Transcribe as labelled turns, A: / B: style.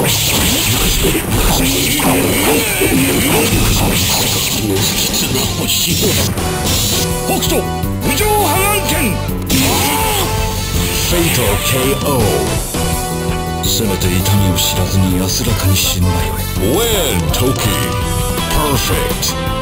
A: 北斗無情破眼剣。
B: フェイト KO。せめて痛みを知らずに安らかに死ぬがよい。
C: Win, Toki. Perfect.